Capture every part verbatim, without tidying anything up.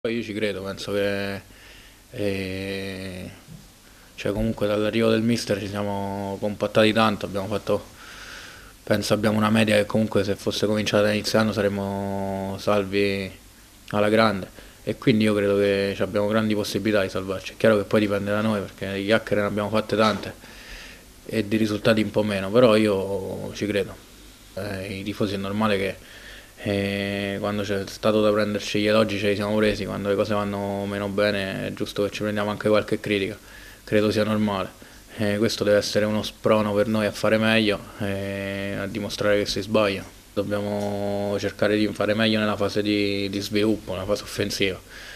Poi io ci credo, penso che eh, cioè comunque dall'arrivo del mister ci siamo compattati tanto, abbiamo fatto, penso abbiamo una media che comunque se fosse cominciata a inizio anno saremmo salvi alla grande e quindi io credo che ci abbiamo grandi possibilità di salvarci. È chiaro che poi dipende da noi perché di chiacchiere ne abbiamo fatte tante e di risultati un po' meno, però io ci credo. Eh, I tifosi è normale che eh, quando c'è stato da prenderci gli elogi ce li siamo presi, quando le cose vanno meno bene è giusto che ci prendiamo anche qualche critica, credo sia normale. Eh, questo deve essere uno sprono per noi a fare meglio e a dimostrare che si sbaglia. Dobbiamo cercare di fare meglio nella fase di, di sviluppo, nella fase offensiva.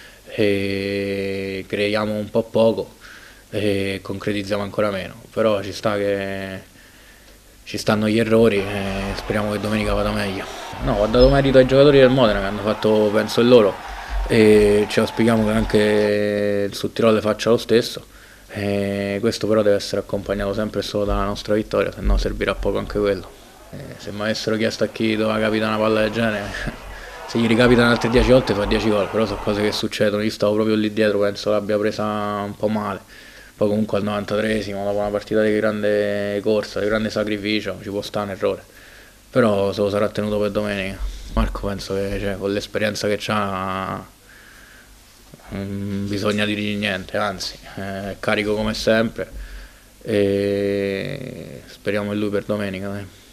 E creiamo un po' poco e concretizziamo ancora meno, però ci sta che ci stanno gli errori e speriamo che domenica vada meglio. No, ho dato merito ai giocatori del Modena che hanno fatto, penso, il loro e ci auspichiamo che anche il Sud-Tirol faccia lo stesso. E questo però deve essere accompagnato sempre solo dalla nostra vittoria, se no servirà poco anche quello. E se mi avessero chiesto a chi doveva capitare una palla del genere, se gli ricapitano altre dieci volte fa dieci gol, però sono cose che succedono, io stavo proprio lì dietro, penso l'abbia presa un po' male. Poi comunque al novantatreesimo, dopo una partita di grande corsa, di grande sacrificio, ci può stare un errore. Però se lo sarà tenuto per domenica. Marco penso che cioè, con l'esperienza che ha non bisogna dirgli niente, anzi è carico come sempre e speriamo in lui per domenica. Dai.